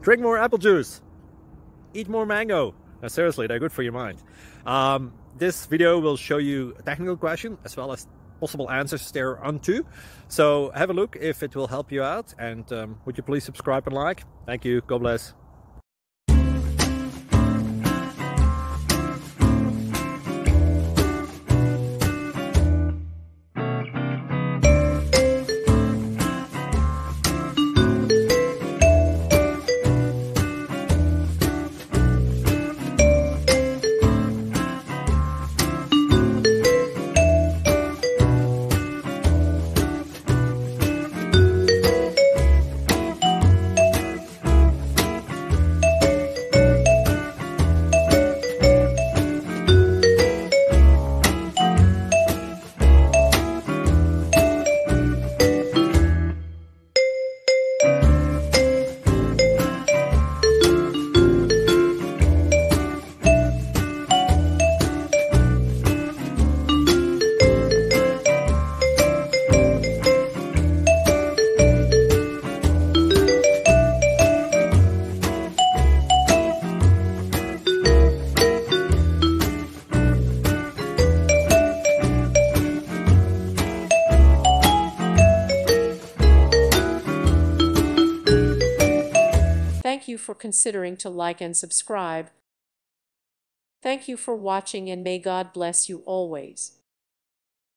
Drink more apple juice. Eat more mango. Now, seriously, they're good for your mind. This video will show you a technical question as well as possible answers thereunto. So have a look if it will help you out, and would you please subscribe and like? Thank you. God bless. Thank you for considering to like and subscribe. Thank you for watching, and may God bless you always.